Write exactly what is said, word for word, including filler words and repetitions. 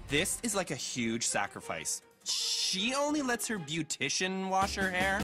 This is like a huge sacrifice. She only lets her beautician wash her hair.